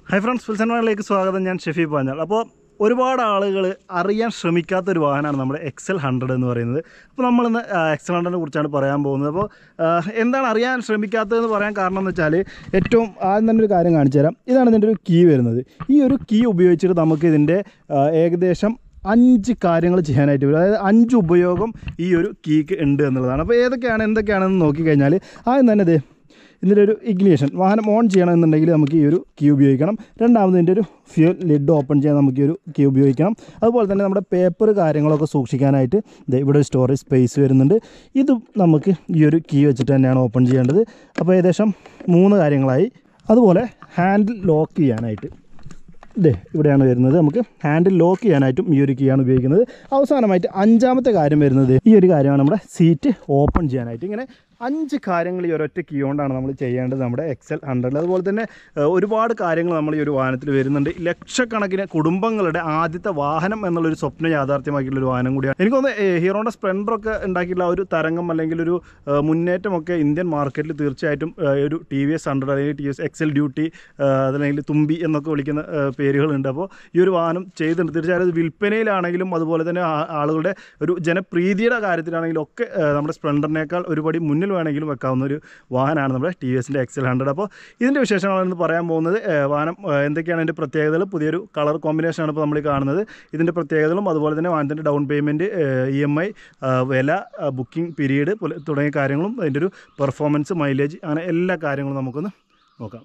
Hi friends, Wheelsandwagen स्वागतം ഞാൻ shefipanjal. അപ്പോൾ ഒരുപാട് ആളുകൾ അറിയാൻ ശ്രമിക്കാത്ത ഒരു വാഹനമാണ് നമ്മുടെ XL100 എന്ന് പറയുന്നത്. അപ്പോൾ നമ്മൾ ഇന്ന് XL100നെ കുറിച്ചാണ് പറയാൻ പോകുന്നത്. അപ്പോൾ എന്താണ് അറിയാൻ ശ്രമിക്കാത്തതെന്ന് പറയാൻ കാരണം എന്ന് വെച്ചാൽ ഏറ്റവും ആദ്യം തന്നെ ഒരു കാര്യം കാണിച്ചു തരാം. ഇതാണ് ഇതിൻ്റെ ഒരു കീ വരുന്നത്. ഈ ഒരു കീ ഉപയോഗിച്ചിട്ട് നമുക്ക് ഇതിൻ്റെ ഏകദേശം 5 കാര്യങ്ങൾ ചെയ്യാനായിട്ട് വരും. അതായത് 5 ഉപയോഗം ഈ ഒരു കീക്ക് ഉണ്ട് എന്നുള്ളതാണ്. അപ്പോൾ എന്തൊക്കെയാണെന്ന് നോക്കിക്കഴിഞ്ഞാൽ ആദ്യം തന്നെ ഇത് ഇതിൻ്റെ ഒരു ഇഗ്നിഷൻ വാഹനം ഓൺ ചെയ്യണമെന്നുണ്ടെങ്കിൽ നമുക്ക് ഈ ഒരു കീ ഉപയോഗിക്കണം. രണ്ടാമത് ഇതിൻ്റെ ഒരു ഫ്യൂൽ ലിഡ് ഓപ്പൺ ചെയ്യാൻ നമുക്ക് ഈ ഒരു കീ ഉപയോഗിക്കണം. അതുപോലെ തന്നെ നമ്മുടെ പേപ്പർ കാര്യങ്ങളൊക്കെ സൂക്ഷിക്കാനായിട്ട് ഇവിടെ ഒരു സ്റ്റോറേജ് സ്പേസ് വരുന്നുണ്ട്. ഇത് നമുക്ക് ഈ ഒരു കീ വെച്ചിട്ട് തന്നെയാണ് ഓപ്പൺ ചെയ്യേണ്ടത്. അപ്പോൾ ഏകദേശം 3 കാര്യങ്ങളായി. അതുപോലെ ഹാൻഡിൽ ലോക്ക് ചെയ്യാനായിട്ട് ഇവിടെയാണ് വരുന്നത്. നമുക്ക് ഹാൻഡിൽ ലോക്ക് ചെയ്യാനായിട്ടും ഈ ഒരു കീയാണ് ഉപയോഗിക്കുന്നത്. അവസാനമായിട്ട് 5ാമത്തെ കാര്യം വരുന്നത് ഈ ഒരു കാര്യമാണ് നമ്മുടെ സീറ്റ് ഓപ്പൺ ചെയ്യാനായിട്ട്. ഇങ്ങനെ 5 കാര്യങ്ങൾ ഈ ഒരൊറ്റ കീ കൊണ്ടാണ് നമ്മൾ ചെയ്യേണ്ടത് നമ്മുടെ XL100. അതുപോലെ തന്നെ ഒരുപാട് കാര്യങ്ങൾ നമ്മൾ ഈ ഒരു വാഹനത്തിൽ വരുന്നുണ്ട്. ലക്ഷക്കണക്കിന് കുടുംബങ്ങളുടെ ആദ്യത്തെ വാഹനം എന്നുള്ളൊരു സ്വപ്നം യാഥാർത്ഥ്യമാക്കിയിട്ടുള്ളൊരു വാഹനം കൂടിയാണ്. എനിക്ക് തോന്നുന്നു ഹീറോയുടെ സ്പ്ലെൻഡറൊക്കെ ഉണ്ടാക്കിയിട്ടുള്ള ഒരു തരംഗം അല്ലെങ്കിൽ ഒരു മുന്നേറ്റമൊക്കെ ഇന്ത്യൻ മാർക്കറ്റിൽ തീർച്ചയായിട്ടും ഒരു TVS 100 അല്ലെങ്കിൽ TVS XL അതല്ലെങ്കിൽ തുമ്പി എന്നൊക്കെ വിളിക്കുന്ന പേരുകളുണ്ട്. അപ്പോൾ ഈ ഒരു വാഹനം ചെയ്തിട്ടുണ്ട്. തീർച്ചയായും വിൽപ്പനയിലാണെങ്കിലും അതുപോലെ തന്നെ ആളുകളുടെ ഒരു ജനപ്രീതിയുടെ കാര്യത്തിലാണെങ്കിലും ഒക്കെ നമ്മുടെ സ്പ്ലെൻഡറിനേക്കാൾ ഒരുപടി മുന്നിൽ വേണമെങ്കിലും വെക്കാവുന്ന ഒരു വാഹനമാണ് നമ്മുടെ TVSൻ്റെ XL100. അപ്പോൾ ഇതിൻ്റെ വിശേഷങ്ങളാണ് പറയാൻ പോകുന്നത്. വാഹനം എന്തൊക്കെയാണ് അതിൻ്റെ പ്രത്യേകതകൾ, പുതിയൊരു കളർ കോമ്പിനേഷനാണ് ഇപ്പോൾ നമ്മൾ കാണുന്നത്. ഇതിൻ്റെ പ്രത്യേകതകളും അതുപോലെ തന്നെ വാഹനത്തിൻ്റെ ഡൗൺ പേയ്മെൻറ്റ്, EMI, വില, ബുക്കിംഗ് പീരീഡ് തുടങ്ങിയ കാര്യങ്ങളും അതിൻ്റെ ഒരു പെർഫോമൻസ്, മൈലേജ്, അങ്ങനെ എല്ലാ കാര്യങ്ങളും നമുക്കൊന്ന് നോക്കാം.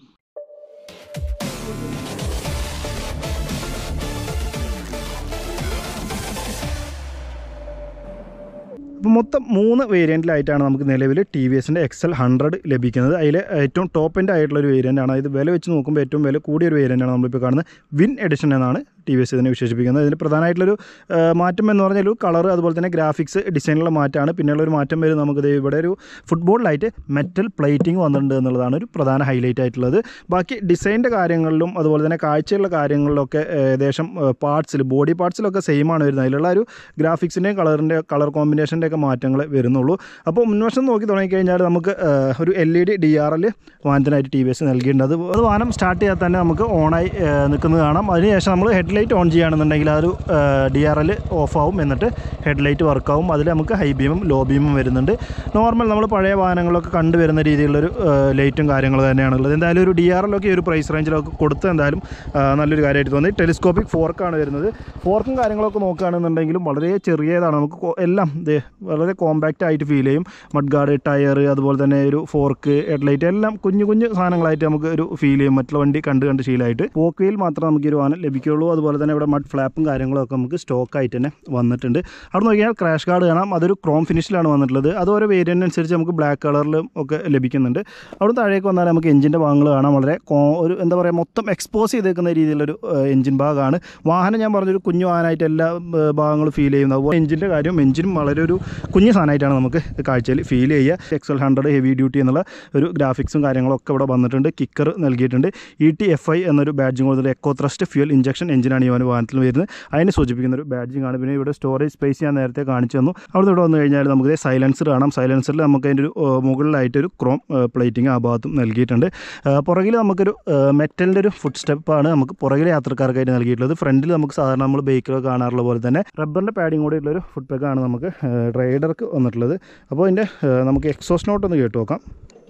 അപ്പോൾ മൊത്തം 3 വേരിയൻറ്റിലായിട്ടാണ് നമുക്ക് നിലവിൽ TVSൻ്റെ XL100 ലഭിക്കുന്നത്. അതിൽ ഏറ്റവും ടോപ്പ് എൻഡ് ആയിട്ടുള്ളൊരു വേരിയൻ്റാണ്. ഇത് വില വെച്ച് നോക്കുമ്പോൾ ഏറ്റവും വില കൂടിയൊരു വേരിയൻ്റാണ് നമ്മളിപ്പോൾ കാണുന്നത്. വിൻ എഡിഷൻ എന്നാണ് TVS ഇതിനെ വിശേഷിപ്പിക്കുന്നത്. ഇതിന് പ്രധാനമായിട്ടുള്ളൊരു മാറ്റം എന്ന് പറഞ്ഞാൽ ഒരു കളർ അതുപോലെ തന്നെ ഗ്രാഫിക്സ് ഡിസൈനിലുള്ള മാറ്റമാണ്. പിന്നെയുള്ളൊരു മാറ്റം വരും നമുക്ക് ഇവിടെ ഒരു ഫുട്ബോളിലായിട്ട് മെറ്റൽ പ്ലേറ്റിംഗ് വന്നിട്ടുണ്ട് എന്നുള്ളതാണ് ഒരു പ്രധാന ഹൈലൈറ്റ് ആയിട്ടുള്ളത്. ബാക്കി ഡിസൈൻ്റെ കാര്യങ്ങളിലും അതുപോലെ തന്നെ കാഴ്ചയുള്ള കാര്യങ്ങളിലൊക്കെ ഏകദേശം ബോഡി പാർട്സിലൊക്കെ സെയിമാണ് വരുന്നത്. അതിലുള്ള ഒരു ഗ്രാഫിക്സിൻ്റെയും കളർ കോമ്പിനേഷൻ്റെ ഒക്കെ മാറ്റങ്ങൾ വരുന്നുള്ളൂ. അപ്പോൾ മുൻവശം നോക്കി തുടങ്ങിക്കഴിഞ്ഞാൽ നമുക്ക് ഒരു LED DRL വാഹനത്തിനായിട്ട് TVS നൽകിയിട്ടുണ്ട്. അത് വാഹനം സ്റ്റാർട്ട് ചെയ്യാൻ തന്നെ നമുക്ക് ഓണായി നിൽക്കുന്നത് കാണാം. അതിനുശേഷം നമ്മൾ ഹെഡ്ലൈറ്റ് ഓൺ ചെയ്യുകയാണെന്നുണ്ടെങ്കിൽ ആ ഒരു DRL ഓഫാവും, എന്നിട്ട് ഹെഡ്ലൈറ്റ് വർക്കാവും. അതിൽ നമുക്ക് ഹൈ ബീമും ലോ ബീമും വരുന്നുണ്ട്. നോർമൽ നമ്മൾ പഴയ വാഹനങ്ങളൊക്കെ കണ്ടുവരുന്ന രീതിയിലുള്ളൊരു ലൈറ്റും കാര്യങ്ങളും തന്നെയാണുള്ളത്. എന്തായാലും ഒരു DRL ഒക്കെ ഈ ഒരു പ്രൈസ് റേഞ്ചിലൊക്കെ കൊടുത്ത് എന്തായാലും നല്ലൊരു കാര്യമായിട്ട് തോന്നി. ടെലിസ്കോപ്പിക് ഫോർക്കാണ് വരുന്നത്. ഫോർക്കും കാര്യങ്ങളൊക്കെ നോക്കുകയാണെന്നുണ്ടെങ്കിലും വളരെ ചെറിയതാണ്. നമുക്ക് എല്ലാം വളരെ കോമ്പാക്റ്റ് ആയിട്ട് ഫീൽ ചെയ്യും. മഡ് ഗാർഡ്, ടയർ, അതുപോലെ തന്നെ ഒരു ഫോർക്ക്, ഹെഡ്ലൈറ്റ് എല്ലാം കുഞ്ഞു സാധനങ്ങളായിട്ട് നമുക്ക് ഒരു ഫീൽ ചെയ്യും. മറ്റുള്ള വണ്ടി കണ്ട് ശീലമായിട്ട് പോക്ക് വീൽ മാത്രമേ നമുക്ക് ഈ ഒരു വാഹനം ലഭിക്കുകയുള്ളൂ. അതുപോലെ തന്നെ ഇവിടെ മഡ് ഫ്ലാപ്പും കാര്യങ്ങളൊക്കെ നമുക്ക് സ്റ്റോക്കായിട്ട് തന്നെ വന്നിട്ടുണ്ട്. അവിടെ നോക്കിയാൽ ക്രാഷ് ഗാർഡ് കാണാം. അതൊരു ക്രോം ഫിനിഷിലാണ് വന്നിട്ടുള്ളത്. അത് ഓരോ വേരിയൻ്റ് അനുസരിച്ച് നമുക്ക് ബ്ലാക്ക് കളറിലും ഒക്കെ ലഭിക്കുന്നുണ്ട്. അവിടെ താഴേക്ക് വന്നാൽ നമുക്ക് എഞ്ചിൻ്റെ ഭാഗങ്ങൾ കാണാം. വളരെ ഒരു എന്താ പറയുക, മൊത്തം എക്സ്പോസ് ചെയ്തേക്കുന്ന രീതിയിലുള്ളൊരു എഞ്ചിൻ ഭാഗമാണ്. വാഹനം ഞാൻ പറഞ്ഞൊരു കുഞ്ഞു വാഹനമായിട്ട് എല്ലാ ഭാഗങ്ങളും ഫീൽ ചെയ്യുന്നത്. അതുപോലെ എഞ്ചിനും വളരെ ഒരു കുഞ്ഞു സാധനമായിട്ടാണ് നമുക്ക് കാഴ്ചയിൽ ഫീൽ ചെയ്യുക. XL100 ഹെവി ഡ്യൂട്ടി എന്നുള്ള ഒരു ഗ്രാഫിക്സും കാര്യങ്ങളൊക്കെ ഇവിടെ വന്നിട്ടുണ്ട്. കിക്കർ നൽകിയിട്ടുണ്ട്. ETFI എന്നൊരു ബാഡ്ജിങ് കൊടുത്തിട്ട് എക്കോ ത്രസ്റ്റ് ഫ്യൂൽ ഇഞ്ചക്ഷൻ എഞ്ചിനാണ് ഈ വാഹനത്തിൽ വരുന്നത്. അതിനെ സൂചിപ്പിക്കുന്ന ഒരു ബാഡ്ജിങ് ആണ്. പിന്നെ ഇവിടെ സ്റ്റോറേജ് സ്പേസ് ഞാൻ നേരത്തെ കാണിച്ചു തന്നു. അവിടെ ഇവിടെ വന്നു കഴിഞ്ഞാൽ നമുക്ക് സൈലൻസർ കാണാം. സൈലൻസറിൽ നമുക്ക് അതിൻ്റെ ഒരു മുകളിലായിട്ടൊരു ക്രോം പ്ലേറ്റിംഗ് ആ ഭാഗത്തും നൽകിയിട്ടുണ്ട്. പുറകിൽ നമുക്കൊരു മെറ്റലിൻ്റെ ഒരു ഫുഡ് സ്റ്റെപ്പാണ് നമുക്ക് പുറകിലെ യാത്രക്കാർക്കായിട്ട് നൽകിയിട്ടുള്ളത്. ഫ്രണ്ടിൽ നമുക്ക് സാധാരണ നമ്മൾ ബൈക്കിലൊക്കെ കാണാറുള്ള പോലെ തന്നെ റബ്ബറിൻ്റെ പാഡിങ് കൂടെ ഉള്ളൊരു ഫുഡ് പാക്കാണ് നമുക്ക് റൈഡർക്ക് വന്നിട്ടുള്ളത്. അപ്പോൾ ഇതിൻ്റെ നമുക്ക് എക്സോസ്റ്റ് നോട്ട് ഒന്ന് കേട്ട് നോക്കാം.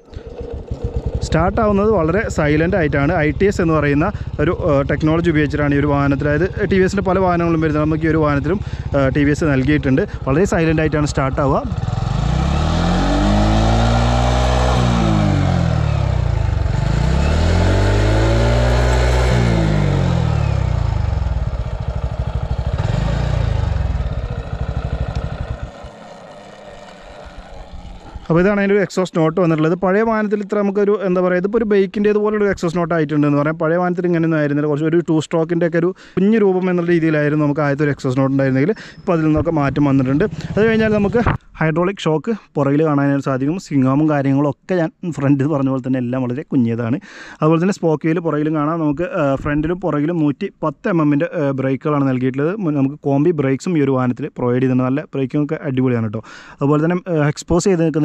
സ്റ്റാർട്ടാവുന്നത് വളരെ സൈലൻ്റ് ആയിട്ടാണ്. ITS എന്ന് പറയുന്ന ഒരു ടെക്നോളജി ഉപയോഗിച്ചിട്ടാണ് ഈ ഒരു വാഹനത്തിൽ, അതായത് TVSൻ്റെ പല വാഹനങ്ങളും വരുന്നത് നമുക്ക് ഈ ഒരു വാഹനത്തിലും TVS നൽകിയിട്ടുണ്ട്. വളരെ സൈലൻ്റ് ആയിട്ടാണ് സ്റ്റാർട്ടാവുക. അപ്പോൾ ഇതാണ് അതിൻ്റെ ഒരു എക്സോസ്റ്റ് നോട്ട് വന്നിട്ടുള്ളത്. പഴയ വാഹനത്തിൽ ഇത്ര നമുക്കൊരു എന്താ പറയുക, ഇതിപ്പോൾ ഒരു ബൈക്കിൻ്റേതുപോലൊരു എക്സോസ്റ്റ് നോട്ട് ആയിട്ടുണ്ടെന്ന് പറയാം. പഴയ വാഹനത്തിൽ ഇങ്ങനെയൊന്നും ആയിരുന്നില്ല. കുറച്ച് ഒരു 2 സ്ട്രോക്കിൻ്റെ ഒക്കെ ഒരു കുഞ്ഞു രൂപം എന്നുള്ള രീതിയിലായിരുന്നു നമുക്ക് ആദ്യത്തെ ഒരു എക്സോസ്റ്റ് നോട്ട് ഉണ്ടായിരുന്നെങ്കിൽ ഇപ്പോൾ അതിൽ നിന്നൊക്കെ മാറ്റം വന്നിട്ടുണ്ട്. അത് കഴിഞ്ഞാൽ നമുക്ക് ഹൈഡ്രോളിക് ഷോക്ക് പുറകിൽ കാണാനായിട്ട് സാധിക്കും. സിംഗാമും കാര്യങ്ങളൊക്കെ ഞാൻ ഫ്രണ്ടിൽ പറഞ്ഞ പോലെ തന്നെ എല്ലാം വളരെ കുഞ്ഞതാണ്. അതുപോലെ തന്നെ സ്പോക്ക് വീൽ പുറകിലും കാണാം. നമുക്ക് ഫ്രണ്ടിലും പുറകിലും 110 mm ബ്രേക്കുകളാണ് നൽകിയിട്ടുള്ളത്. നമുക്ക് കോമ്പി ബ്രേക്സും ഈ ഒരു വാഹനത്തിൽ പ്രൊവൈഡ് ചെയ്യുന്നുണ്ട്. നല്ല ബ്രേക്കിംഗ് ഒക്കെ അടിപൊളിയാണ് കേട്ടോ. അതുപോലെ തന്നെ എക്സ്പോസ് ചെയ്ത് നിൽക്കുന്ന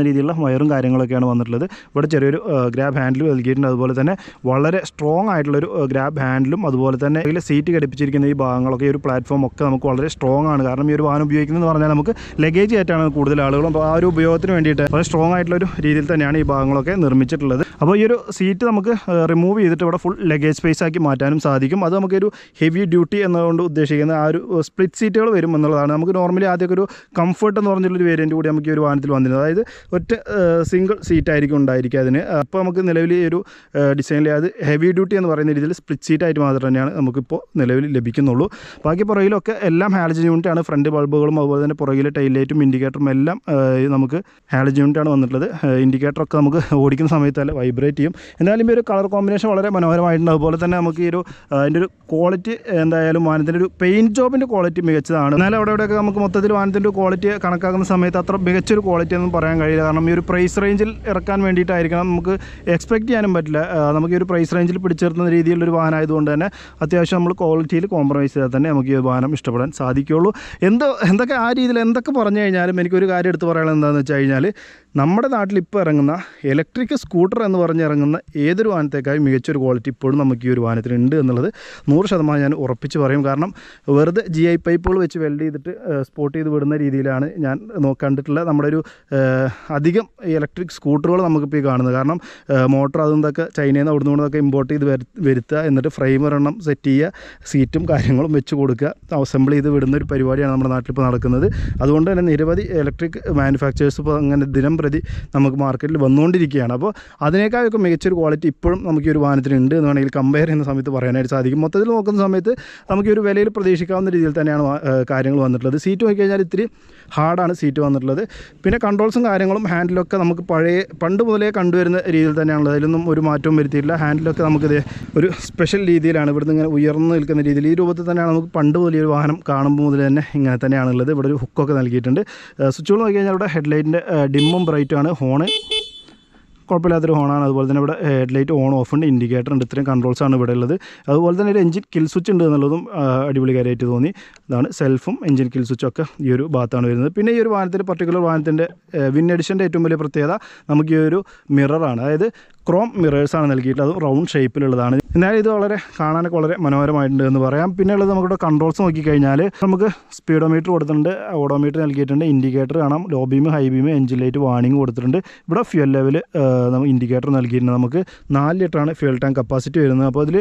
രീതിയിലുള്ള വയറും കാര്യങ്ങളൊക്കെയാണ് വന്നിട്ടുള്ളത്. ഇവിടെ ചെറിയൊരു ഗ്രാബ് ഹാൻഡിൽ നൽകിയിട്ടുണ്ട്. അതുപോലെ തന്നെ വളരെ സ്ട്രോങ് ആയിട്ടുള്ളൊരു ഗ്രാബ് ഹാൻഡിലും അതുപോലെ തന്നെ ഇതിൽ സീറ്റ് ഘടിപ്പിച്ചിരിക്കുന്ന ഈ ഭാഗങ്ങളൊക്കെ ഈ ഒരു പ്ലാറ്റ്ഫോം ഒക്കെ നമുക്ക് വളരെ സ്ട്രോങ് ആണ്. കാരണം ഈ ഒരു വാഹനം ഉപയോഗിക്കുന്നതെന്ന് പറഞ്ഞാൽ നമുക്ക് ലഗേജ് ആയിട്ടാണ് കൂടുതൽ ആളുകളും. അപ്പോൾ ആ ഒരു ഉപയോഗത്തിന് വേണ്ടിയിട്ട് വളരെ സ്ട്രോങ് ആയിട്ടുള്ളൊരു രീതിയിൽ തന്നെയാണ് ഈ ഭാഗങ്ങളൊക്കെ നിർമ്മിച്ചിട്ടുള്ളത്. അപ്പോൾ ഈ ഒരു സീറ്റ് നമുക്ക് റിമൂവ് ചെയ്തിട്ട് ഇവിടെ ഫുൾ ലഗേജ് സ്പേസ് ആക്കി മാറ്റാനും സാധിക്കും. അത് നമുക്കൊരു ഹെവി ഡ്യൂട്ടി എന്നതുകൊണ്ട് ഉദ്ദേശിക്കുന്ന ആ ഒരു സ്പ്ലിറ്റ് സീറ്റുകൾ വരും എന്നുള്ളതാണ്. നമുക്ക് നോർമലി ആദ്യമൊക്കെ ഒരു കംഫർട്ട് എന്ന് പറഞ്ഞിട്ടുള്ളൊരു വേരിയൻറ്റ് കൂടി നമുക്ക് ഈ ഒരു വാഹനത്തിൽ വന്നിരുന്നത്. അതായത് ഒറ്റ സിംഗിൾ സീറ്റ് ആയിരിക്കും ഉണ്ടായിരിക്കുക അതിന്. അപ്പോൾ നമുക്ക് നിലവിൽ ഈ ഒരു ഡിസൈനിൽ അത് ഹെവി ഡ്യൂട്ടി എന്ന് പറയുന്ന രീതിയിൽ സ്പ്ലിറ്റ് സീറ്റായിട്ട് മാത്രം തന്നെയാണ് നമുക്കിപ്പോൾ നിലവിൽ ലഭിക്കുന്നുള്ളൂ. ബാക്കി പുറകിലൊക്കെ എല്ലാം ഹാലജൻ യൂണിറ്റാണ്. ഫ്രണ്ട് ബൾബുകളും അതുപോലെ തന്നെ പുറകിലെ ടൈൽ ലൈറ്റും ഇൻഡിക്കേറ്ററും എല്ലാം നമുക്ക് ഹാലജൻ യൂണിറ്റാണ് വന്നിട്ടുള്ളത്. ഇൻഡിക്കേറ്ററൊക്കെ നമുക്ക് ഓടിക്കുന്ന സമയത്തല്ല വൈബ്രേറ്റ് ചെയ്യും. എന്നാലും ഈ ഒരു കളർ കോമ്പിനേഷൻ വളരെ മനോഹരമായിട്ടുണ്ട്. അതുപോലെ തന്നെ നമുക്ക് ഈ ഒരു അതിൻ്റെ ഒരു ക്വാളിറ്റി എന്തായാലും വാഹനത്തിൻ്റെ ഒരു പെയിൻറ്റ് ജോബിൻ്റെ ക്വാളിറ്റി മികച്ചതാണ്. എന്നാലും അവിടെയൊക്കെ നമുക്ക് മൊത്തത്തിൽ വാഹനത്തിൻ്റെ ക്വാളിറ്റി കണക്കാക്കുന്ന സമയത്ത് അത്ര മികച്ചൊരു ക്വാളിറ്റി ഒന്നും പറയാൻ കഴിയില്ല. കാരണം ഈ ഒരു പ്രൈസ് റേഞ്ചിൽ ഇറക്കാൻ വേണ്ടിയിട്ടായിരിക്കണം നമുക്ക് എക്സ്പെക്റ്റ് ചെയ്യാനും പറ്റില്ല. നമുക്ക് ഈ ഒരു പ്രൈസ് റേഞ്ചിൽ പിടിച്ചിരുത്തുന്ന രീതിയിലുള്ളൊരു വാഹനമായതുകൊണ്ട് തന്നെ അത്യാവശ്യം നമ്മൾ ക്വാളിറ്റിയിൽ കോംപ്രമൈസ് ചെയ്താൽ തന്നെ നമുക്ക് ഈ വാഹനം ഇഷ്ടപ്പെടാൻ സാധിക്കുകയുള്ളൂ. എന്തൊക്കെ ആ രീതിയിൽ എന്തൊക്കെ പറഞ്ഞു കഴിഞ്ഞാലും എനിക്കൊരു കാര്യം എടുത്ത് പറയാനുള്ളത് എന്താണെന്ന് വെച്ച് കഴിഞ്ഞാൽ നമ്മുടെ നാട്ടിൽ ഇപ്പോൾ ഇറങ്ങുന്ന ഇലക്ട്രിക് സ്കൂട്ടർ എന്ന് പറഞ്ഞിറങ്ങുന്ന ഏതൊരു വാഹനത്തേക്കാളും മികച്ചൊരു ക്വാളിറ്റി ഇപ്പോഴും നമുക്ക് ഈ ഒരു വാഹനത്തിനുണ്ട് എന്നുള്ളത് 100% ഞാൻ ഉറപ്പിച്ച് പറയും. കാരണം വെറുതെ GI പൈപ്പുകൾ വെച്ച് വെൽഡ് ചെയ്തിട്ട് സ്പോട്ട് ചെയ്ത് വിടുന്ന രീതിയിലാണ് ഞാൻ കണ്ടിട്ടുള്ള നമ്മുടെ ഒരു അധികം ഇലക്ട്രിക് സ്കൂട്ടറുകൾ നമുക്കിപ്പോൾ ഈ കാണുന്നത്. കാരണം മോട്ടർ അതൊക്കെ ചൈനയിൽ നിന്ന് അവിടുന്ന് കൊണ്ടൊക്കെ ഇമ്പോർട്ട് ചെയ്ത് വരുത്തുക, എന്നിട്ട് ഫ്രെയിമർ എണ്ണം സെറ്റ് ചെയ്യുക, സീറ്റും കാര്യങ്ങളും വെച്ച് കൊടുക്കുക, അസംബിൾ ചെയ്ത് വിടുന്ന ഒരു പരിപാടിയാണ് നമ്മുടെ നാട്ടിൽ ഇപ്പോൾ നടക്കുന്നത്. അതുകൊണ്ട് തന്നെ നിരവധി ഇലക്ട്രിക് മാനുഫാക്ചേഴ്സ് ഇപ്പോൾ അങ്ങനെ ദിനം പ്രതി നമുക്ക് മാർക്കറ്റിൽ വന്നുകൊണ്ടിരിക്കുകയാണ്. അപ്പോൾ അതിനേക്കാളൊക്കെ മികച്ചൊരു ക്വാളിറ്റി ഇപ്പോഴും നമുക്ക് ഈ ഒരു വാഹനത്തിനുണ്ട് എന്ന് വേണമെങ്കിൽ കമ്പയർ ചെയ്യുന്ന സമയത്ത് പറയാനായിട്ട് സാധിക്കും. മൊത്തത്തിൽ നോക്കുന്ന സമയത്ത് നമുക്ക് ഈ ഒരു വിലയിൽ പ്രതീക്ഷിക്കാവുന്ന രീതിയിൽ തന്നെയാണ് കാര്യങ്ങൾ വന്നിട്ടുള്ളത്. സീറ്റ് നോക്കിക്കഴിഞ്ഞാൽ ഇത്തിരി ഹാർഡാണ് സീറ്റ് വന്നിട്ടുള്ളത്. പിന്നെ കൺട്രോൾസും കാര്യങ്ങളും ഹാൻഡിലൊക്കെ നമുക്ക് പണ്ട് മുതലേ കണ്ടുവരുന്ന രീതിയിൽ തന്നെയാണുള്ളത്. അതിലൊന്നും ഒരു മാറ്റവും വരുത്തിയിട്ടില്ല. ഹാൻഡിലൊക്കെ നമുക്കിത് ഒരു സ്പെഷ്യൽ രീതിയിലാണ് ഇവിടുന്ന് ഇങ്ങനെ ഉയർന്നു നിൽക്കുന്ന രീതിയിൽ ഈ രൂപത്തിൽ തന്നെയാണ് നമുക്ക് പണ്ട് മുതൽ ഈ ഒരു വാഹനം കാണുമ്പോൾ മുതൽ തന്നെ ഇങ്ങനെ തന്നെയാണുള്ളത്. ഇവിടെ ഒരു ഹുക്കൊക്കെ നൽകിയിട്ടുണ്ട്. സ്വിച്ചുകൾ നോക്കി കഴിഞ്ഞാൽ ഇവിടെ ഹെഡ്ലൈറ്റിൻ്റെ ഡിമ്മും ബ്രൈറ്റുമാണ്. ഹോണ് കുഴപ്പമില്ലാത്തൊരു ഹോണാണ്. അതുപോലെ തന്നെ ഇവിടെ ഹെഡ്ലൈറ്റ് ഓൺ ഓഫ് ഉണ്ട്, ഇൻഡിക്കേറ്റർ ഉണ്ട്. ഇത്രയും കൺട്രോൾസാണ് ഇവിടെ ഉള്ളത്. അതുപോലെ തന്നെ ഒരു എഞ്ചിൻ കിൽ സ്വിച്ച് ഉണ്ട് എന്നുള്ളതും അടിപൊളി കാര്യമായിട്ട് തോന്നി. ഇതാണ് സെൽഫും എഞ്ചിൻ കിൽ സ്വിച്ചൊക്കെ ഈ ഒരു ഭാഗത്താണ് വരുന്നത്. പിന്നെ ഈ ഒരു വാഹനത്തിൻ്റെ പർട്ടിക്കുലർ വാഹനത്തിൻ്റെ വിൻ എഡിഷൻ്റെ ഏറ്റവും വലിയ പ്രത്യേകത നമുക്ക് ഈ ഒരു മിററാണ്. അതായത് ക്രോം മിറേഴ്സാണ് നൽകിയിട്ടുള്ളത്. അതും റൗണ്ട് ഷേപ്പിലുള്ളതാണ്. എന്നാലും ഇത് വളരെ കാണാനൊക്കെ വളരെ മനോഹരമായിട്ടുണ്ട് എന്ന് പറയാം. പിന്നെ ഉള്ളത് നമുക്കിവിടെ കൺട്രോൾസ് നോക്കിക്കഴിഞ്ഞാൽ നമുക്ക് സ്പീഡോമീറ്റർ കൊടുത്തിട്ടുണ്ട്, ഓഡോമീറ്റർ നൽകിയിട്ടുണ്ട്, ഇൻഡിക്കേറ്റർ കാണാം, low beam, high beam, engine light, warning കൊടുത്തിട്ടുണ്ട്. ഇവിടെ ഫ്യൂൽ ലെവൽ നമുക്ക് ഇൻഡിക്കേറ്റർ നൽകിയിട്ടുണ്ട്. നമുക്ക് 4 ലിറ്ററാണ് ഫ്യൂൽ ടാങ്ക് കപ്പാസിറ്റി വരുന്നത്. അപ്പോൾ അതിൽ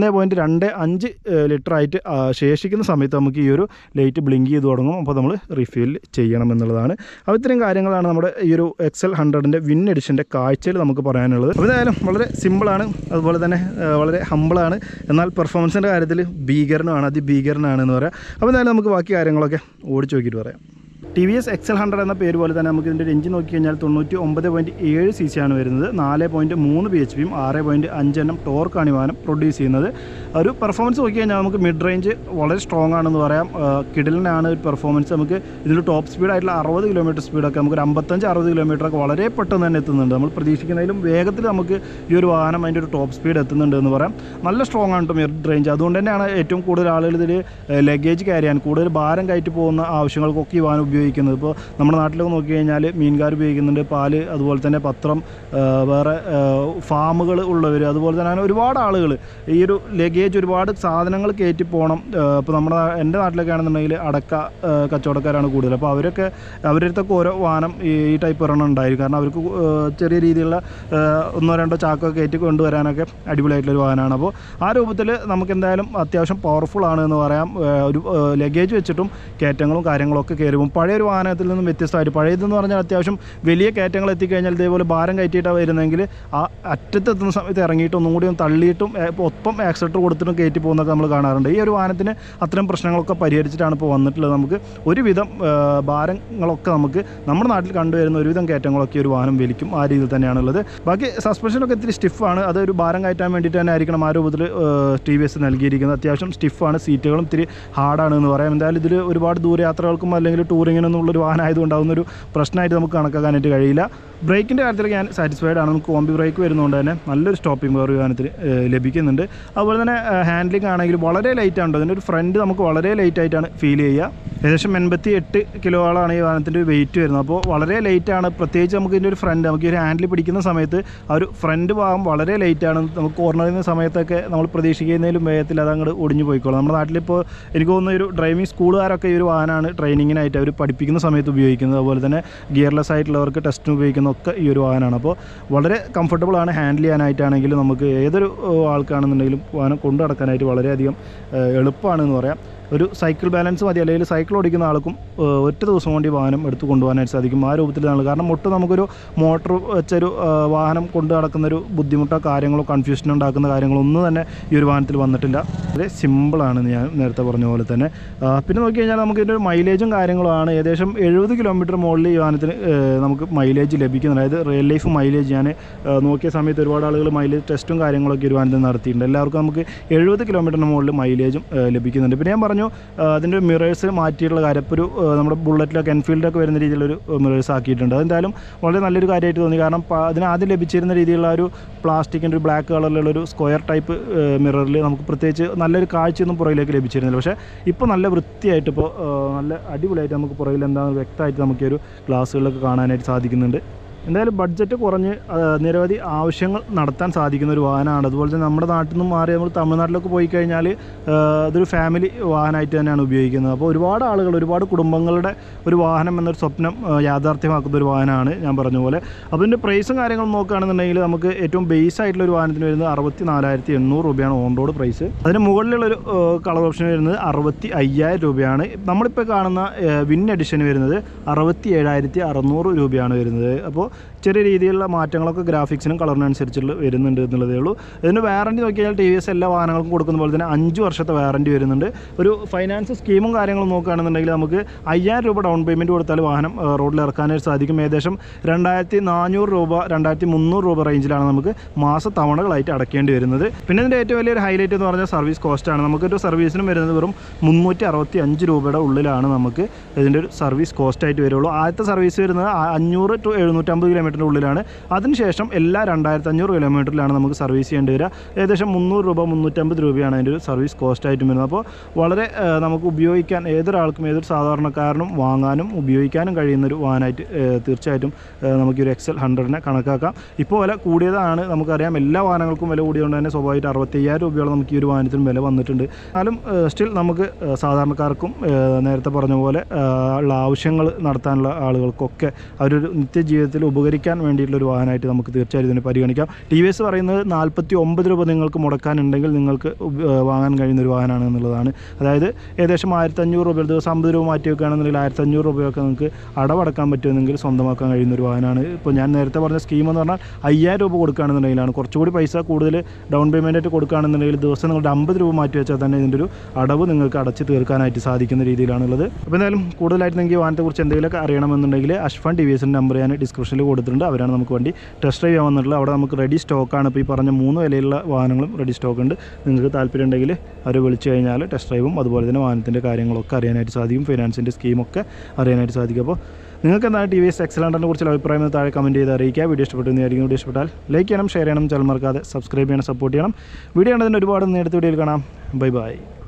1.25 ലിറ്ററായിട്ട് ശേഷിക്കുന്ന സമയത്ത് നമുക്ക് ഈ ഒരു ലൈറ്റ് ബ്ലിങ്ക് ചെയ്ത് തുടങ്ങും. അപ്പോൾ നമ്മൾ റീഫിൽ ചെയ്യണം എന്നുള്ളതാണ്. അപ്പോൾ ഇത്രയും കാര്യങ്ങളാണ് നമ്മുടെ ഈ ഒരു XL100ൻ്റെ വിൻ എഡിഷൻ്റെ കാഴ്ചയിൽ നമുക്ക് പറയാനുള്ളത്. അപ്പോൾ എന്തായാലും വളരെ സിമ്പിളാണ്, അതുപോലെ തന്നെ വളരെ ഹമ്പിളാണ്. എന്നാൽ പെർഫോമൻസിൻ്റെ കാര്യത്തിൽ ഭീകരനാണ്, അതിഭീകരനാണ് എന്ന് പറയാം. അപ്പോൾ എന്തായാലും നമുക്ക് ബാക്കി കാര്യങ്ങളൊക്കെ ഓടിച്ച് നോക്കിയിട്ട് പറയാം. TVS XL100 എന്ന പേര് പോലെ തന്നെ നമുക്ക് ഇതിൻ്റെ എഞ്ചിൻ നോക്കിക്കഴിഞ്ഞാൽ 99.7 cc ആണ് വരുന്നത്. 4.3 bhpയും 6.5 Nm ടോർക്കാണ് ഈ വാഹനം പ്രൊഡ്യൂസ് ചെയ്യുന്നത്. ഒരു പെർഫോമൻസ് നോക്കിക്കഴിഞ്ഞാൽ നമുക്ക് മിഡ് റേഞ്ച് വളരെ സ്ട്രോങ് ആണെന്ന് പറയാം. കിടിലിനാണ് ഒരു പെർഫോമൻസ്. നമുക്ക് ഇതിൽ ടോപ്പ് സ്പീഡായിട്ടുള്ള 60 km സ്പീഡൊക്കെ നമുക്ക് 55-60 km വളരെ പെട്ടെന്ന് തന്നെ എത്തുന്നുണ്ട്. നമ്മൾ പ്രതീക്ഷിക്കുന്നതിലും വേഗത്തിൽ നമുക്ക് ഈ ഒരു വാഹനം അതിൻ്റെ ഒരു ടോപ്പ് സ്പീഡ് എത്തുന്നുണ്ട് എന്ന് പറയാം. നല്ല സ്ട്രോങ് ആണ് മിഡ് റേഞ്ച്. അതുകൊണ്ട് തന്നെയാണ് ഏറ്റവും കൂടുതൽ ആളുകൾ ഇതിൽ ലഗേജ് ക്യാരി ചെയ്യാൻ, കൂടുതൽ ഭാരം കയറ്റി പോകുന്ന ആവശ്യങ്ങൾക്കൊക്കെ ഈ വാഹനം ഉപയോഗിക്കുന്നത്. ഇപ്പോൾ നമ്മുടെ നാട്ടിലൊക്കെ നോക്കി കഴിഞ്ഞാൽ മീൻകാർ ഉപയോഗിക്കുന്നുണ്ട്, പാല്, അതുപോലെ തന്നെ പത്രം, വേറെ ഫാമുകൾ ഉള്ളവർ, അതുപോലെ തന്നെ അങ്ങനെ ഒരുപാട് ആളുകൾ ഈ ഒരു ലഗേജ് ഒരുപാട് സാധനങ്ങൾ കയറ്റി പോകണം. ഇപ്പോൾ എൻ്റെ നാട്ടിലൊക്കെ ആണെന്നുണ്ടെങ്കിൽ അടക്ക കച്ചവടക്കാരാണ് കൂടുതൽ. അപ്പോൾ അവരുടെ അടുത്തൊക്കെ ഓരോ വാഹനം ഈ ടൈപ്പ് ഒരെണ്ണം ഉണ്ടായിരിക്കും. കാരണം അവർക്ക് ചെറിയ രീതിയിലുള്ള 1-2 ചാക്കൊക്കെ കയറ്റി കൊണ്ടുവരാനൊക്കെ അടിപൊളിയായിട്ടുള്ളൊരു വാഹനമാണ്. അപ്പോൾ ആ രൂപത്തിൽ നമുക്ക് എന്തായാലും അത്യാവശ്യം പവർഫുൾ ആണ് എന്ന് പറയാം. ഒരു ലഗേജ് വെച്ചിട്ടും കയറ്റങ്ങളും കാര്യങ്ങളൊക്കെ കയറും. പഴയൊരു വാഹനത്തിൽ നിന്നും വ്യത്യസ്തമായിട്ട്, പഴയതെന്ന് പറഞ്ഞാൽ അത്യാവശ്യം വലിയ കയറ്റങ്ങൾ എത്തിക്കഴിഞ്ഞാൽ ഇതേപോലെ ഭാരം കയറ്റിയിട്ടാണ് വരുന്നതെങ്കിൽ ആ അറ്റത്തെത്തുന്ന സമയത്ത് ഇറങ്ങിയിട്ട് ഒന്നും കൂടി തള്ളിയിട്ടും ഒപ്പം ആക്സിലേറ്റർ കൊടുത്തിട്ടും കയറ്റി പോകുന്നതൊക്കെ നമ്മൾ കാണാറുണ്ട്. ഈ ഒരു വാഹനത്തിന് അത്തരം പ്രശ്നങ്ങളൊക്കെ പരിഹരിച്ചിട്ടാണ് ഇപ്പോൾ വന്നിട്ടുള്ളത്. നമുക്ക് ഒരുവിധം ഭാരങ്ങളൊക്കെ നമുക്ക് നമ്മുടെ നാട്ടിൽ കണ്ടുവരുന്ന ഒരുവിധം കയറ്റങ്ങളൊക്കെ ഒരു വാഹനം വലിക്കും. ആ രീതിയിൽ തന്നെയാണുള്ളത്. ബാക്കി സസ്പെൻഷനൊക്കെ ഇത്തിരി സ്റ്റിഫാണ്. അതൊരു ഭാരം കയറ്റാൻ വേണ്ടിയിട്ട് തന്നെ ആയിരിക്കണം ആ രൂപത്തിൽ TVS നൽകിയിരിക്കുന്നത്. അത്യാവശ്യം സ്റ്റിഫാണ്. സീറ്റുകളും ഇത്തിരി ഹാർഡാണ് എന്ന് പറയാം. എന്തായാലും ഇതിൽ ഒരുപാട് ദൂരയാത്രകൾക്കും അല്ലെങ്കിൽ ടൂർ ടൂറിങ്ങിനൊന്നുമുള്ളൊരു വാഹനമായതുകൊണ്ട് ആവുന്നൊരു പ്രശ്നമായിട്ട് നമുക്ക് കണക്കാക്കാനായിട്ട് കഴിയില്ല. ബ്രേക്കിൻ്റെ കാര്യത്തിൽ ഞാൻ സാറ്റിസ്ഫൈഡ് ആണ്. നമുക്ക് കോമ്പി ബ്രേക്ക് വരുന്നതുകൊണ്ട് തന്നെ നല്ലൊരു സ്റ്റോപ്പിംഗ് പവർ വാഹനത്തിന് ലഭിക്കുന്നുണ്ട്. അതുപോലെ തന്നെ ഹാൻഡ്ലിംഗ് ആണെങ്കിൽ വളരെ ലൈറ്റ് ആണ്. അതിൻ്റെ ഒരു ഫ്രണ്ട് നമുക്ക് വളരെ ലൈറ്റ് ആയിട്ടാണ് ഫീൽ ചെയ്യുക. ഏകദേശം 88 കിലോളാണ് ഈ വാഹനത്തിൻ്റെ വെയിറ്റ് വരുന്നത്. അപ്പോൾ വളരെ ലൈറ്റാണ്. പ്രത്യേകിച്ച് നമുക്ക് ഇതിൻ്റെ ഒരു ഫ്രണ്ട് നമുക്ക് ഈ ഒരു ഹാൻഡിൽ പിടിക്കുന്ന സമയത്ത് ആ ഒരു ഫ്രണ്ട് ഭാഗം വളരെ ലൈറ്റാണ്. നമുക്ക് കോർണർ ചെയ്യുന്ന സമയത്തൊക്കെ നമ്മൾ പ്രതീക്ഷിക്കുന്നതിലും വേഗത്തിൽ അതങ്ങോട്ട് ഒടിഞ്ഞു പോയിക്കോളും. നമ്മുടെ നാട്ടിലിപ്പോൾ എനിക്ക് തോന്നുന്ന ഒരു ഡ്രൈവിംഗ് സ്കൂളുകാരൊക്കെ ഈ ഒരു വാഹനമാണ് ട്രെയിനിങ്ങിനായിട്ട് അവർ പഠിപ്പിക്കുന്ന സമയത്ത് ഉപയോഗിക്കുന്നത്. അതുപോലെ തന്നെ ഗിയർലെസ് ആയിട്ടുള്ളവർക്ക് ടെസ്റ്റിന് ഉപയോഗിക്കുന്നതൊക്കെ ഈ ഒരു വാഹനമാണ്. അപ്പോൾ വളരെ കംഫർട്ടബിളാണ്. ഹാൻഡിൽ ചെയ്യാനായിട്ടാണെങ്കിലും നമുക്ക് ഏതൊരു ആൾക്കാണെന്നുണ്ടെങ്കിലും വാഹനം കൊണ്ടു നടക്കാനായിട്ട് വളരെയധികം എളുപ്പമാണെന്ന് പറയാം. ഒരു സൈക്കിൾ ബാലൻസ് മതി, അല്ലെങ്കിൽ സൈക്കിൾ ഓടിക്കുന്ന ആൾക്കും ഒറ്റ ദിവസം കൊണ്ട് ഈ വാഹനം എടുത്ത് കൊണ്ടുപോകാനായിട്ട് സാധിക്കും. ആ രൂപത്തിലാണ്. കാരണം ഒട്ടും നമുക്കൊരു മോട്ടർ വെച്ചൊരു വാഹനം കൊണ്ടു നടക്കുന്നൊരു ബുദ്ധിമുട്ടോ കാര്യങ്ങളോ കൺഫ്യൂഷൻ ഉണ്ടാക്കുന്ന കാര്യങ്ങളോ ഒന്നും തന്നെ ഈ ഒരു വാഹനത്തിൽ വന്നിട്ടില്ല. വളരെ സിമ്പിളാണ് ഞാൻ നേരത്തെ പറഞ്ഞ പോലെ തന്നെ. പിന്നെ നോക്കി കഴിഞ്ഞാൽ നമുക്ക് ഇതിൻ്റെ ഒരു മൈലേജും കാര്യങ്ങളുമാണ്. ഏകദേശം 70 കിലോമീറ്റർ മുകളിൽ ഈ വാഹനത്തിന് നമുക്ക് മൈലേജ് ലഭിക്കുന്നുണ്ട്. അതായത് റിയൽ ലൈഫ് മൈലേജ് ഞാൻ നോക്കിയ സമയത്ത് ഒരുപാട് ആളുകൾ മൈലേജ് ടെസ്റ്റും കാര്യങ്ങളൊക്കെ ഒരു വാഹനത്തിൽ നടത്തിയിട്ടുണ്ട്. എല്ലാവർക്കും നമുക്ക് 70 കിലോമീറ്ററിന് മുകളിൽ മൈലേജും ലഭിക്കുന്നുണ്ട്. പിന്നെ ഞാൻ പറഞ്ഞു അതിൻ്റെ മിറേഴ്സ് മാറ്റിയിട്ടുള്ള കാര്യം ഇപ്പോൾ ഒരു നമ്മുടെ ബുള്ളറ്റിലൊക്കെ എൻഫീൽഡൊക്കെ വരുന്ന രീതിയിലൊരു മിറേഴ്സ് ആക്കിയിട്ടുണ്ട്. അതെന്തായാലും വളരെ നല്ലൊരു കാര്യമായിട്ട് തോന്നി. കാരണം അതിന് ആദ്യം ലഭിച്ചിരുന്ന രീതിയിലുള്ള ഒരു പ്ലാസ്റ്റിക്കിൻ്റെ ഒരു ബ്ലാക്ക് കളറിലുള്ളൊരു സ്ക്വയർ ടൈപ്പ് മിററിൽ നമുക്ക് പ്രത്യേകിച്ച് നല്ലൊരു കാഴ്ചയൊന്നും പുറകിലേക്ക് ലഭിച്ചിരുന്നില്ല. പക്ഷേ ഇപ്പോൾ നല്ല വൃത്തിയായിട്ട് ഇപ്പോൾ നല്ല അടിപൊളിയായിട്ട് നമുക്ക് പുറകിൽ എന്താണെന്ന് വ്യക്തമായിട്ട് നമുക്ക് ഈ ഒരു ഗ്ലാസ്സുകളിലൊക്കെ കാണാനായിട്ട് സാധിക്കുന്നുണ്ട്. എന്തായാലും ബഡ്ജറ്റ് കുറഞ്ഞ് നിരവധി ആവശ്യങ്ങൾ നടത്താൻ സാധിക്കുന്ന ഒരു വാഹനമാണ്. അതുപോലെ തന്നെ നമ്മുടെ നാട്ടിൽ നിന്നും മാറി നമ്മൾ തമിഴ്നാട്ടിലൊക്കെ പോയി കഴിഞ്ഞാൽ അതൊരു ഫാമിലി വാഹനമായിട്ട് തന്നെയാണ് ഉപയോഗിക്കുന്നത്. അപ്പോൾ ഒരുപാട് ആളുകൾ, ഒരുപാട് കുടുംബങ്ങളുടെ ഒരു വാഹനം എന്നൊരു സ്വപ്നം യാഥാർത്ഥ്യമാക്കുന്ന ഒരു വാഹനമാണ് ഞാൻ പറഞ്ഞ പോലെ. അപ്പോൾ ഇതിൻ്റെ പ്രൈസും കാര്യങ്ങളും നോക്കുകയാണെന്നുണ്ടെങ്കിൽ നമുക്ക് ഏറ്റവും ബേസ് ആയിട്ടുള്ള ഒരു വാഹനത്തിന് വരുന്നത് 64,800 രൂപയാണ് ഓൺ റോഡ് പ്രൈസ്. അതിന് മുകളിലുള്ളൊരു കളർ ഓപ്ഷൻ വരുന്നത് 65,000 രൂപയാണ്. നമ്മളിപ്പോൾ കാണുന്ന വിൻ എഡിഷൻ വരുന്നത് 67,600 രൂപയാണ് വരുന്നത്. അപ്പോൾ ചെറിയ രീതിയിലുള്ള മാറ്റങ്ങളൊക്കെ ഗ്രാഫിക്സിനും കളറിനനുസരിച്ചുള്ള വരുന്നുണ്ട് എന്നുള്ളതേ ഉള്ളൂ. ഇതിന് വാറൻറ്റി നോക്കി കഴിഞ്ഞാൽ TVS എല്ലാ വാഹനങ്ങൾക്കും കൊടുക്കുന്ന പോലെ തന്നെ 5 വർഷത്തെ വാറൻറ്റി വരുന്നുണ്ട്. ഒരു ഫൈനാൻസ് സ്കീമും കാര്യങ്ങളും നോക്കുകയാണെന്നുണ്ടെങ്കിൽ നമുക്ക് 5,000 രൂപ ഡൗൺ പേയ്മെൻറ്റ് കൊടുത്താൽ വാഹനം റോഡിൽ ഇറക്കാനായിട്ട് സാധിക്കും. ഏകദേശം 2,400 രൂപ 2,300 രൂപ റേഞ്ചിലാണ് നമുക്ക് മാസ തവണകളായിട്ട് അടയ്ക്കേണ്ടി വരുന്നത്. പിന്നെ ഇതിൻ്റെ ഏറ്റവും വലിയൊരു ഹൈലൈറ്റ് എന്ന് പറഞ്ഞാൽ സർവീസ് കോസ്റ്റാണ്. നമുക്കൊരു സർവീസിനും വരുന്നത് വെറും 365 രൂപയുടെ ഉള്ളിലാണ് നമുക്ക് ഇതിൻ്റെ ഒരു സർവീസ് കോസ്റ്റായിട്ട് വരുള്ളൂ. ആദ്യത്തെ സർവീസ് വരുന്നത് 500 to 750 കിലോമീറ്ററിൻ്റെ ഉള്ളിലാണ്. അതിനുശേഷം എല്ലാ 2,500 കിലോമീറ്ററിലാണ് നമുക്ക് സർവീസ് ചെയ്യേണ്ടി വരിക. ഏകദേശം 300 രൂപ 350 രൂപയാണ് അതിൻ്റെ ഒരു സർവീസ് കോസ്റ്റായിട്ട് വരുന്നത്. അപ്പോൾ വളരെ നമുക്ക് ഉപയോഗിക്കാൻ ഏതൊരാൾക്കും ഏതൊരു സാധാരണക്കാരനും വാങ്ങാനും ഉപയോഗിക്കാനും കഴിയുന്നൊരു വാഹനമായിട്ട് തീർച്ചയായിട്ടും നമുക്ക് ഒരു XL100നെ കണക്കാക്കാം. ഇപ്പോൾ വില കൂടിയതാണ് നമുക്കറിയാം. എല്ലാ വാഹനങ്ങൾക്കും വില കൂടിയതുകൊണ്ട് തന്നെ സ്വാഭാവികമായിട്ട് 65,000 രൂപയോളം നമുക്ക് ഈ ഒരു വാഹനത്തിന് വില വന്നിട്ടുണ്ട്. എന്നാലും സ്റ്റിൽ നമുക്ക് സാധാരണക്കാർക്കും നേരത്തെ പറഞ്ഞ പോലെ ഉള്ള ആവശ്യങ്ങൾ നടത്താനുള്ള ആളുകൾക്കൊക്കെ അവരൊരു നിത്യജീവിതത്തിൽ ഉപകരിക്കാൻ വേണ്ടിയിട്ടുള്ളൊരു വാഹനമായിട്ട് നമുക്ക് തീർച്ചയായും ഇതിനെ പരിഗണിക്കാം. TVS പറയുന്നത് 49 രൂപ നിങ്ങൾക്ക് മുടക്കാനുണ്ടെങ്കിൽ നിങ്ങൾക്ക് വാങ്ങാൻ കഴിയുന്ന ഒരു വാഹനമാണ് എന്നുള്ളതാണ്. അതായത് ഏകദേശം 1,500 രൂപ ദിവസം 50 രൂപ മാറ്റി വെക്കുകയാണെന്നുണ്ടെങ്കിൽ 1,500 രൂപയൊക്കെ നിങ്ങൾക്ക് അടവടക്കാൻ പറ്റുമെങ്കിൽ സ്വന്തമാക്കാൻ കഴിയുന്ന ഒരു വാഹനമാണ്. ഇപ്പോൾ ഞാൻ നേരത്തെ പറഞ്ഞ സ്കീം എന്ന് പറഞ്ഞാൽ 5,000 രൂപ കൊടുക്കുകയാണെന്നുണ്ടെങ്കിലാണ്. കുറച്ചുകൂടി പൈസ കൂടുതൽ ഡൗൺ പേയ്മെൻ്റ് ആയിട്ട് കൊടുക്കുകയാണെന്നുണ്ടെങ്കിൽ ദിവസം നിങ്ങളുടെ 50 രൂപ മാറ്റി വെച്ചാൽ തന്നെ ഇതിൻ്റെ ഒരു അടവ് നിങ്ങൾക്ക് അടച്ച് തീർക്കാനായിട്ട് സാധിക്കുന്ന രീതിയിലാണുള്ളത്. അപ്പോൾ എന്തായാലും കൂടുതലായിട്ട് നിങ്ങൾക്ക് ഈ വാഹനത്തെക്കുറിച്ച് എന്തെങ്കിലുമൊക്കെ അറിയണമെന്നുണ്ടെങ്കിൽ അഷ്ഫാൻ TVSൻ്റെ നമ്പർ ഞാൻ ഡിസ്ക്രിപ്ഷനിൽ കൊടുത്തിട്ടുണ്ട്. അവരാണ് നമുക്ക് വണ്ടി ടെസ്റ്റ് ഡ്രൈവ് ചെയ്യാൻ വന്നിട്ടുള്ളത്. അവിടെ നമുക്ക് റെഡി സ്റ്റോക്കാണ്. ഇപ്പോൾ ഈ പറഞ്ഞ 3 വിലയിലുള്ള വാഹനങ്ങളും റെഡി സ്റ്റോക്ക് ഉണ്ട്. നിങ്ങൾക്ക് താല്പര്യം ഉണ്ടെങ്കിൽ അവർ വിളിച്ചു കഴിഞ്ഞാൽ ടെസ്റ്റ് ഡ്രൈവും അതുപോലെ തന്നെ വാഹനത്തിൻ്റെ കാര്യങ്ങളൊക്കെ അറിയാനായിട്ട് സാധിക്കും. ഫൈനാൻസിൻ്റെ സ്കീമൊക്കെ അറിയാനായിട്ട് സാധിക്കും. അപ്പോൾ നിങ്ങൾക്ക് എന്താണ് TVS XL100നെ കുറിച്ചുള്ള അഭിപ്രായം താഴെ കമൻറ്റ് ചെയ്ത് അറിയിക്കുക. വീഡിയോ ഇഷ്ടപ്പെട്ടെന്നായിരിക്കും. വീഡിയോ ഇഷ്ടപ്പെട്ടാൽ ലൈക്ക് ചെയ്യണം, ഷെയർ ചെയ്യണം, ചാനൽ മറക്കാതെ സബ്സ്ക്രൈബ് ചെയ്യണം, സപ്പോർട്ട് ചെയ്യണം. വീഡിയോ കണ്ടതിന് ഒരുപാട് നേരത്തെ വീഡിയോയിൽ കാണാം. Bye by.